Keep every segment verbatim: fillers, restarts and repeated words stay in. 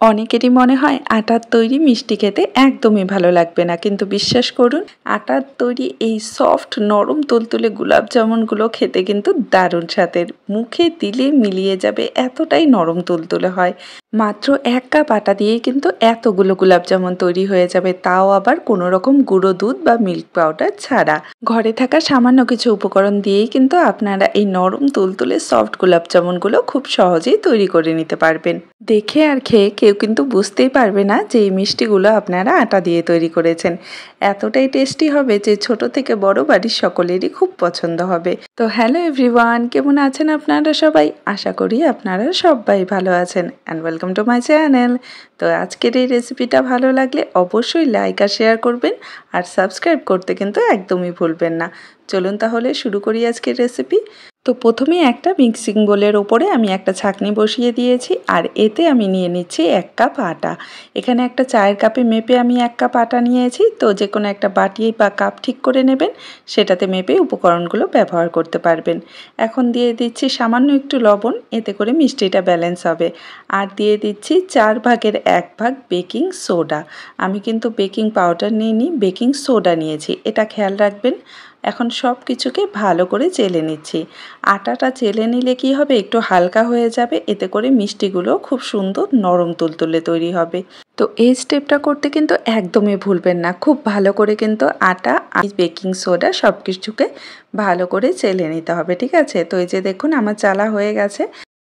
অনেকেরই মনে হয় আটার তৈরি মিষ্টি খেতে একদমই ভালো লাগবে না, কিন্তু বিশ্বাস করুন আটার তৈরি এই সফট নরম তুলতুলে গোলাপ জামুনগুলো খেতে কিন্তু দারুণ স্বাদের। মুখে দিলে মিলিয়ে যাবে, এতটাই নরম তুলতুলে হয়। মাত্র এক কাপ আটা দিয়েই কিন্তু এতগুলো গোলাপ জামুন তৈরি হয়ে যাবে, তাও আবার কোনো রকম গুঁড়ো দুধ বা মিল্ক পাউডার ছাড়া। ঘরে থাকা সামান্য কিছু উপকরণ দিয়েই কিন্তু আপনারা এই নরম তুলতুলে সফট গোলাপ জামুনগুলো খুব সহজেই তৈরি করে নিতে পারবেন। দেখে আর খেয়ে কেউ কিন্তু বুঝতেই পারবে না যে এই মিষ্টিগুলো আপনারা আটা দিয়ে তৈরি করেছেন। এতটাই টেস্টি হবে যে ছোট থেকে বড় বাড়ির সকলেরই খুব পছন্দ হবে। তো হ্যালো এভরিওয়ান, কেমন আছেন আপনারা সবাই? আশা করি আপনারা সবাই ভালো আছেন and welcome to my channel. তো আজকের এই রেসিপিটা ভালো লাগলে অবশ্যই লাইক আর শেয়ার করবেন, আর সাবস্ক্রাইব করতে কিন্তু একদমই ভুলবেন না। চলুন তাহলে শুরু করি আজকের রেসিপি। তো প্রথমেই একটা মিক্সিং বোলের ওপরে আমি একটা ছাঁকনি বসিয়ে দিয়েছি, আর এতে আমি নিয়ে নিচ্ছি এক কাপ আটা। এখানে একটা চায়ের কাপে মেপে আমি এক কাপ আটা নিয়েছি। তো যে কোনো একটা বাটি বা কাপ ঠিক করে নেবেন, সেটাতে মেপে উপকরণগুলো ব্যবহার করতে পারবেন। এখন দিয়ে দিচ্ছি সামান্য একটু লবণ, এতে করে মিষ্টিটা ব্যালেন্স হবে। আর দিয়ে দিচ্ছি চার ভাগের এক ভাগ বেকিং সোডা। আমি কিন্তু বেকিং পাউডার নিইনি, বেকিং সোডা নিয়েছি, এটা খেয়াল রাখবেন। এখন সব কিছুকে ভালো করে চেলে নিচ্ছি। আটাটা চেলে নিলে কি হবে, একটু হালকা হয়ে যাবে, এতে করে মিষ্টিগুলো খুব সুন্দর নরম তুলতুলে তৈরি হবে। তো এই স্টেপটা করতে কিন্তু একদমই ভুলবেন না। খুব ভালো করে কিন্তু আটা আর বেকিং সোডা সব কিছুকে ভালো করে চেলে নিতে হবে, ঠিক আছে? তো এই যে দেখুন আমার চালা হয়ে গেছে।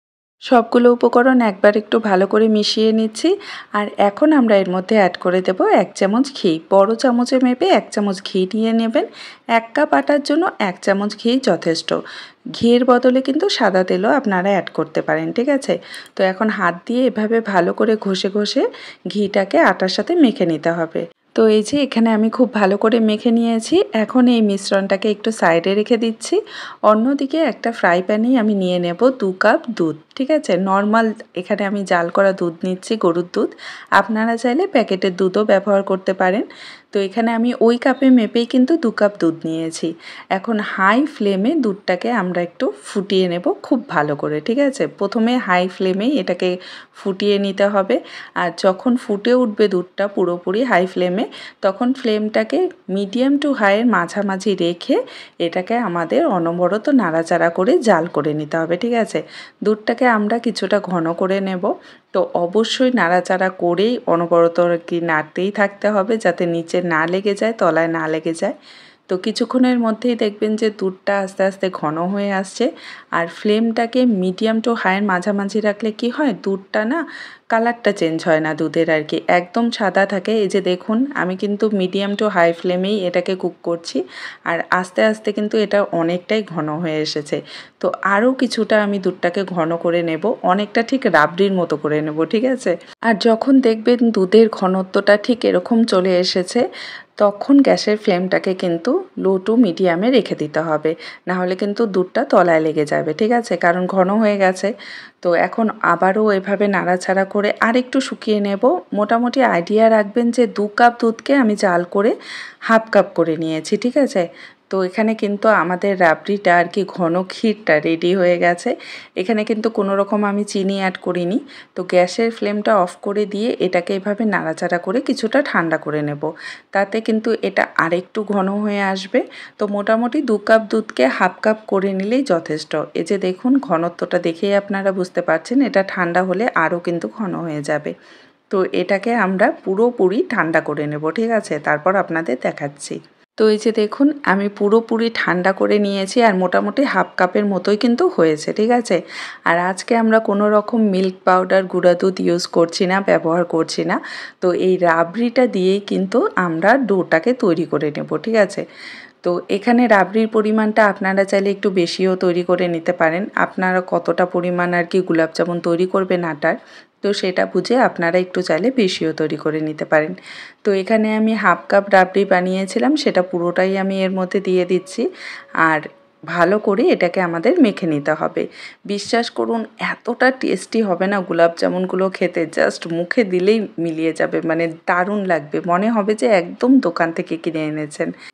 সবগুলো উপকরণ একবার একটু ভালো করে মিশিয়ে নিচ্ছি। আর এখন আমরা এর মধ্যে অ্যাড করে দেব এক চামচ ঘি। বড় চামচে মেপে এক চামচ ঘি নিয়ে নেবেন। এক কাপ আটার জন্য এক চামচ ঘি যথেষ্ট। ঘিয়ের বদলে কিন্তু সাদা তেলও আপনারা অ্যাড করতে পারেন, ঠিক আছে? তো এখন হাত দিয়ে এভাবে ভালো করে ঘষে ঘষে ঘিটাকে আটার সাথে মেখে নিতে হবে। তো এই যে এখানে আমি খুব ভালো করে মেখে নিয়েছি। এখন এই মিশ্রণটাকে একটু সাইডে রেখে দিচ্ছি। অন্যদিকে একটা ফ্রাই প্যানেই আমি নিয়ে নেব দু কাপ দুধ, ঠিক আছে? নর্মাল এখানে আমি জাল করা দুধ নিচ্ছি, গরুর দুধ। আপনারা চাইলে প্যাকেটের দুধও ব্যবহার করতে পারেন। তো এখানে আমি ওই কাপে মেপেই কিন্তু দু কাপ দুধ নিয়েছি। এখন হাই ফ্লেমে দুধটাকে আমরা একটু ফুটিয়ে নেব খুব ভালো করে, ঠিক আছে? প্রথমে হাই ফ্লেমেই এটাকে ফুটিয়ে নিতে হবে। আর যখন ফুটে উঠবে দুধটা পুরোপুরি হাই ফ্লেমে, তখন ফ্লেমটাকে মিডিয়াম টু হাইয়ের মাঝামাঝি রেখে এটাকে আমাদের অনবরত নাড়াচাড়া করে জাল করে নিতে হবে, ঠিক আছে? দুধটাকে আমরা কিছুটা ঘন করে নেব। তো অবশ্যই নাড়াচাড়া করেই অনবরত আর কি নাড়তেই থাকতে হবে, যাতে নিচে না লেগে যায়, তলায় না লেগে যায়। তো কিছুক্ষণের মধ্যেই দেখবেন যে দুধটা আস্তে আস্তে ঘন হয়ে আসছে। আর ফ্লেমটাকে মিডিয়াম টু হাইয়ের মাঝামাঝি রাখলে কি হয়, দুধটা না কালারটা চেঞ্জ হয় না দুধের আর কি, একদম সাদা থাকে। এই যে দেখুন আমি কিন্তু মিডিয়াম টু হাই ফ্লেমেই এটাকে কুক করছি। আর আস্তে আস্তে কিন্তু এটা অনেকটাই ঘন হয়ে এসেছে। তো আরও কিছুটা আমি দুধটাকে ঘন করে নেব, অনেকটা ঠিক রাবড়ির মতো করে নেব, ঠিক আছে? আর যখন দেখবেন দুধের ঘনত্বটা ঠিক এরকম চলে এসেছে, তখন গ্যাসের ফ্লেমটাকে কিন্তু লো টু মিডিয়ামে রেখে দিতে হবে, না হলে কিন্তু দুধটা তলায় লেগে যাবে, ঠিক আছে? কারণ ঘন হয়ে গেছে। তো এখন আবারও এভাবে নাড়াচাড়া করে আর একটু শুকিয়ে নেব। মোটামুটি আইডিয়া রাখবেন যে দু কাপ দুধকে আমি জাল করে হাফ কাপ করে নিয়েছি, ঠিক আছে? তো এখানে কিন্তু আমাদের রাবড়িটা আর কি ঘন ক্ষীরটা রেডি হয়ে গেছে। এখানে কিন্তু কোনো রকম আমি চিনি অ্যাড করিনি। তো গ্যাসের ফ্লেমটা অফ করে দিয়ে এটাকে এভাবে নাড়াচাড়া করে কিছুটা ঠান্ডা করে নেব, তাতে কিন্তু এটা আরেকটু ঘন হয়ে আসবে। তো মোটামুটি দু কাপ দুধকে হাফ কাপ করে নিলেই যথেষ্ট। এই যে দেখুন ঘনত্বটা দেখেই আপনারা বুঝতে পারছেন, এটা ঠান্ডা হলে আরও কিন্তু ঘন হয়ে যাবে। তো এটাকে আমরা পুরোপুরি ঠান্ডা করে নেব, ঠিক আছে? তারপর আপনাদের দেখাচ্ছি। তো এই যে দেখুন আমি পুরোপুরি ঠান্ডা করে নিয়েছি, আর মোটামুটি হাফ কাপের মতোই কিন্তু হয়েছে, ঠিক আছে? আর আজকে আমরা কোনো রকম মিল্ক পাউডার গুঁড়া দুধ ইউজ করছি না, ব্যবহার করছি না। তো এই রাবড়িটা দিয়েই কিন্তু আমরা ডোটাকে তৈরি করে নেব, ঠিক আছে? তো এখানে রাবড়ির পরিমাণটা আপনারা চাইলে একটু বেশিও তৈরি করে নিতে পারেন। আপনারা কতটা পরিমাণ আর কি গোলাপ জামুন তৈরি করবেন আটার, তো সেটা বুঝে আপনারা একটু চাইলে বেশিও তৈরি করে নিতে পারেন। তো এখানে আমি হাফ কাপ রাবড়ি বানিয়েছিলাম, সেটা পুরোটাই আমি এর মধ্যে দিয়ে দিচ্ছি। আর ভালো করে এটাকে আমাদের মেখে নিতে হবে। বিশ্বাস করুন এতটা টেস্টি হবে না গোলাপ জামুনগুলো খেতে, জাস্ট মুখে দিলেই মিলিয়ে যাবে, মানে দারুণ লাগবে, মনে হবে যে একদম দোকান থেকে কিনে এনেছেন।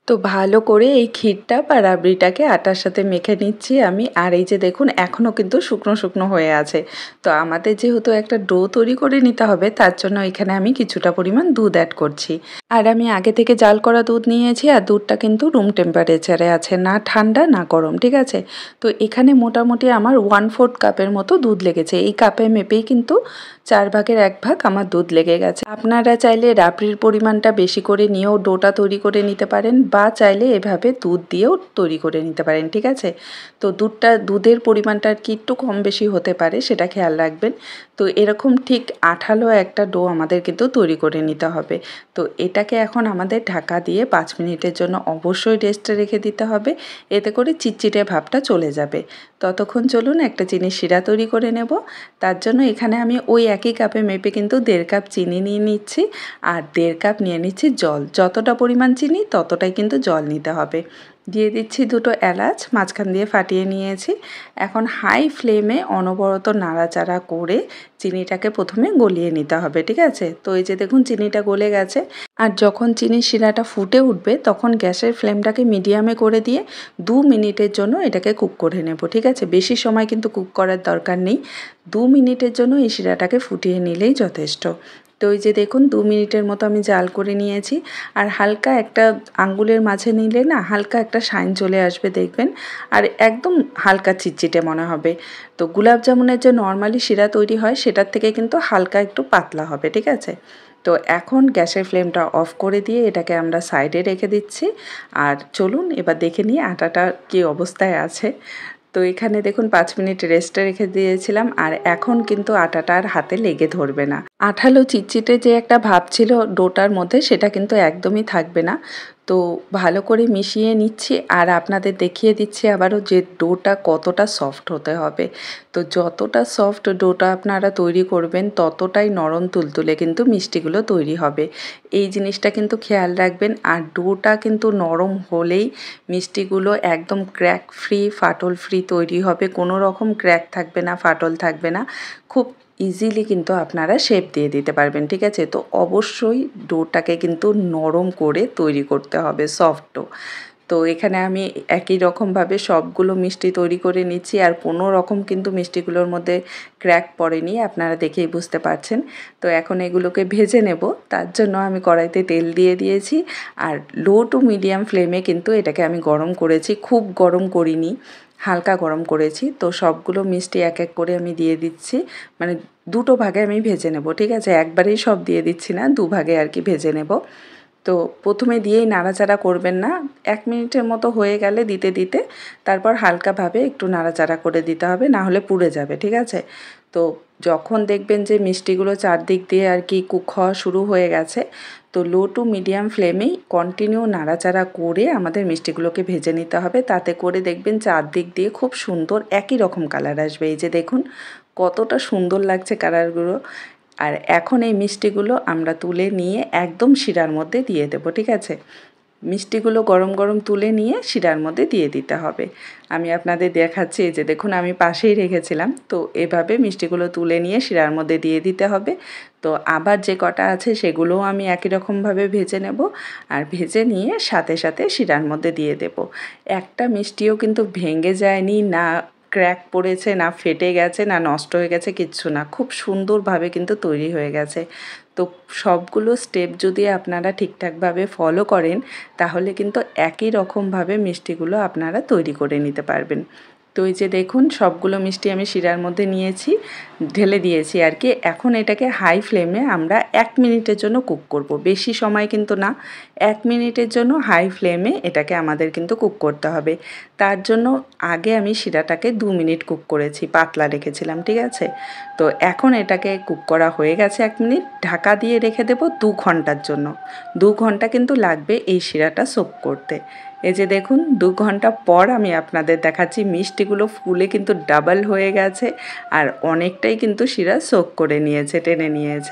তো ভালো করে এই ক্ষীরটা বা রাবড়িটাকে আটার সাথে মেখে নিচ্ছি আমি। আর এই যে দেখুন এখনও কিন্তু শুকনো শুকনো হয়ে আছে। তো আমাদের যেহেতু একটা ডো তৈরি করে নিতে হবে, তার জন্য এখানে আমি কিছুটা পরিমাণ দুধ অ্যাড করছি। আর আমি আগে থেকে জাল করা দুধ নিয়েছি, আর দুধটা কিন্তু রুম টেম্পারেচারে আছে, না ঠান্ডা না গরম, ঠিক আছে। তো এখানে মোটামুটি আমার ওয়ান ফোর্থ কাপের মতো দুধ লেগেছে। এই কাপে মেপেই কিন্তু চার ভাগের এক ভাগ আমার দুধ লেগে গেছে। আপনারা চাইলে রাবড়ির পরিমাণটা বেশি করে নিয়েও ডোটা তৈরি করে নিতে পারেন, বা চাইলে এভাবে দুধ দিয়েও তৈরি করে নিতে পারেন, ঠিক আছে। তো দুধটা দুধের পরিমাণটা আর কি একটু কম বেশি হতে পারে, সেটা খেয়াল রাখবেন। তো এরকম ঠিক আঠালো একটা ডো আমাদের কিন্তু তৈরি করে নিতে হবে। তো এটাকে এখন আমাদের ঢাকা দিয়ে পাঁচ মিনিটের জন্য অবশ্যই রেস্টে রেখে দিতে হবে, এতে করে চিটচিটে ভাবটা চলে যাবে। ততক্ষণ চলুন একটা চিনির শিরা তৈরি করে নেব। তার জন্য এখানে আমি ওই একই কাপে মেপে কিন্তু দেড় কাপ চিনি নিয়ে নিচ্ছি, আর দেড় কাপ নিয়ে নিচ্ছি জল। যতটা পরিমাণ চিনি ততটাই কিন্তু জল নিতে হবে। দিয়ে দিচ্ছি দুটো এলাচ, মাঝখান দিয়ে ফাটিয়ে নিয়েছি। এখন হাই ফ্লেমে অনবরত নাড়াচাড়া করে চিনিটাকে প্রথমে গলিয়ে নিতে হবে, ঠিক আছে। তো এই যে দেখুন চিনিটা গলে গেছে। আর যখন চিনির শিরাটা ফুটে উঠবে তখন গ্যাসের ফ্লেমটাকে মিডিয়ামে করে দিয়ে দু মিনিটের জন্য এটাকে কুক করে নেব, ঠিক আছে। বেশি সময় কিন্তু কুক করার দরকার নেই, দু মিনিটের জন্য এই শিরাটাকে ফুটিয়ে নিলেই যথেষ্ট। তো ওই যে দেখুন দু মিনিটের মতো আমি জাল করে নিয়েছি। আর হালকা একটা আঙ্গুলের মাঝে নিলে না হালকা একটা শাইন চলে আসবে দেখবেন, আর একদম হালকা চিটচিটে মনে হবে। তো গোলাপ জামুনের যে নর্মালি শিরা তৈরি হয় সেটার থেকে কিন্তু হালকা একটু পাতলা হবে, ঠিক আছে। তো এখন গ্যাসের ফ্লেমটা অফ করে দিয়ে এটাকে আমরা সাইডে রেখে দিচ্ছি। আর চলুন এবার দেখে নিই আটাটা কী অবস্থায় আছে। তো এখানে দেখুন পাঁচ মিনিট রেস্টে রেখে দিয়েছিলাম, আর এখন কিন্তু আটাটা আর হাতে লেগে ধরবে না। আঠালো চিটচিটে যে একটা ভাব ছিল ডোটার মধ্যে সেটা কিন্তু একদমই থাকবে না। তো ভালো করে মিশিয়ে নিচ্ছি, আর আপনাদের দেখিয়ে দিচ্ছি আবারও যে ডোটা কতটা সফট হতে হবে। তো যতটা সফট ডোটা আপনারা তৈরি করবেন ততটাই নরম তুলতুলে কিন্তু মিষ্টিগুলো তৈরি হবে। এই জিনিসটা কিন্তু খেয়াল রাখবেন। আর ডোটা কিন্তু নরম হলেই মিষ্টিগুলো একদম ক্র্যাক ফ্রি, ফাটল ফ্রি তৈরি হবে। কোনো রকম ক্র্যাক থাকবে না, ফাটল থাকবে না। খুব ইজিলি কিন্তু আপনারা শেপ দিয়ে দিতে পারবেন, ঠিক আছে। তো অবশ্যই ডোটাকে কিন্তু নরম করে তৈরি করতে হবে, সফট ডো। তো এখানে আমি একই রকমভাবে সবগুলো মিষ্টি তৈরি করে নিচ্ছি, আর কোনো রকম কিন্তু মিষ্টিগুলোর মধ্যে ক্র্যাক পড়েনি, আপনারা দেখেই বুঝতে পারছেন। তো এখন এগুলোকে ভেজে নেব। তার জন্য আমি কড়াইতে তেল দিয়ে দিয়েছি, আর লো টু মিডিয়াম ফ্লেমে কিন্তু এটাকে আমি গরম করেছি, খুব গরম করিনি, হালকা গরম করেছি। তো সবগুলো মিষ্টি এক এক করে আমি দিয়ে দিচ্ছি, মানে দুটো ভাগে আমি ভেজে নেব, ঠিক আছে। একবারেই সব দিয়ে দিচ্ছি না, দু ভাগে আর কি ভেজে নেব। তো প্রথমে দিয়েই নাড়াচাড়া করবেন না, এক মিনিটের মতো হয়ে গেলে দিতে দিতে তারপর হালকাভাবে একটু নাড়াচাড়া করে দিতে হবে, না হলে পুড়ে যাবে, ঠিক আছে। তো যখন দেখবেন যে মিষ্টিগুলো চারদিক দিয়ে আর কি কুক হওয়া শুরু হয়ে গেছে, তো লো টু মিডিয়াম ফ্লেমেই কন্টিনিউ নাড়াচাড়া করে আমাদের মিষ্টিগুলোকে ভেজে নিতে হবে। তাতে করে দেখবেন চারদিক দিয়ে খুব সুন্দর একই রকম কালার আসবে। এই যে দেখুন কতটা সুন্দর লাগছে কালারগুলো। আর এখন এই মিষ্টিগুলো আমরা তুলে নিয়ে একদম শিরার মধ্যে দিয়ে দেবো, ঠিক আছে। মিষ্টিগুলো গরম গরম তুলে নিয়ে শিরার মধ্যে দিয়ে দিতে হবে। আমি আপনাদের দেখাচ্ছি, এই যে দেখুন আমি পাশেই রেখেছিলাম। তো এভাবে মিষ্টিগুলো তুলে নিয়ে শিরার মধ্যে দিয়ে দিতে হবে। তো আবার যে কটা আছে সেগুলোও আমি একই রকমভাবে ভেজে নেব, আর ভেজে নিয়ে সাথে সাথে শিরার মধ্যে দিয়ে দেব। একটা মিষ্টিও কিন্তু ভেঙে যায়নি, না ক্র্যাক পড়েছে, না ফেটে গেছে, না নষ্ট হয়ে গেছে, কিচ্ছু না। খুব সুন্দরভাবে কিন্তু তৈরি হয়ে গেছে। তো সবগুলো স্টেপ যদি আপনারা ঠিকঠাকভাবে ফলো করেন তাহলে কিন্তু একই রকমভাবে মিষ্টিগুলো আপনারা তৈরি করে নিতে পারবেন। তো এই যে দেখুন সবগুলো মিষ্টি আমি শিরার মধ্যে নিয়েছি, ঢেলে দিয়েছি আর কি। এখন এটাকে হাই ফ্লেমে আমরা এক মিনিটের জন্য কুক করব, বেশি সময় কিন্তু না, এক মিনিটের জন্য হাই ফ্লেমে এটাকে আমাদের কিন্তু কুক করতে হবে। তার জন্য আগে আমি শিরাটাকে দু মিনিট কুক করেছি, পাতলা রেখেছিলাম, ঠিক আছে। তো এখন এটাকে কুক করা হয়ে গেছে এক মিনিট, ঢাকা দিয়ে রেখে দেব দু ঘন্টার জন্য। দু ঘন্টা কিন্তু লাগবে এই শিরাটা সোক করতে। এই যে দেখুন দু ঘন্টা পর আমি আপনাদের দেখাচ্ছি মিষ্টিগুলো ফুলে কিন্তু ডাবল হয়ে গেছে, আর অনেকটাই কিন্তু শিরা সোক করে নিয়েছে, টেনে নিয়েছে।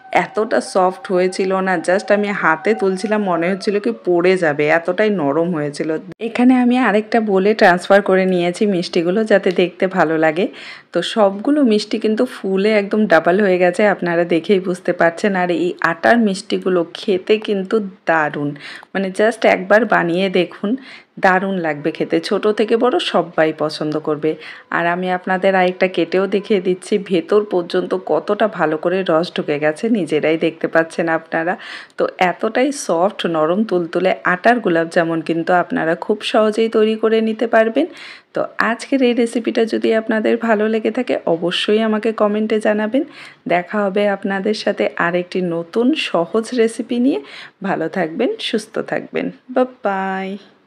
এতটা সফট হয়েছিল না, জাস্ট আমি হাতে তুলছিলাম মনে হচ্ছিল কি পড়ে যাবে, এতটাই নরম হয়েছিল। এখানে আমি আরেকটা বলে ট্রান্সফার করে নিয়েছি মিষ্টিগুলো যাতে দেখতে ভালো লাগে। তো সবগুলো মিষ্টি কিন্তু ফুলে একদম ডাবল হয়ে গেছে, আপনারা দেখেই বুঝতে পারছেন। আর এই আটার মিষ্টিগুলো খেতে কিন্তু দারুণ, মানে জাস্ট একবার বানিয়ে দেখুন, দারুণ লাগবে খেতে, ছোট থেকে বড় সবাই পছন্দ করবে। আর আমি আপনাদের আরেকটা কেটেও দেখিয়ে দিচ্ছি ভেতর পর্যন্ত কতটা ভালো করে রস ঢুকে গেছে, নিজেরাই দেখতে পাচ্ছেন আপনারা। তো এতটাই সফট নরম তুলতুলে আটার গোলাপ জামুন কিন্তু আপনারা খুব সহজেই তৈরি করে নিতে পারবেন। তো আজকের এই রেসিপিটা যদি আপনাদের ভালো লেগে থাকে অবশ্যই আমাকে কমেন্টে জানাবেন। দেখা হবে আপনাদের সাথে আরেকটি নতুন সহজ রেসিপি নিয়ে। ভালো থাকবেন, সুস্থ থাকবেন, বাই বাই।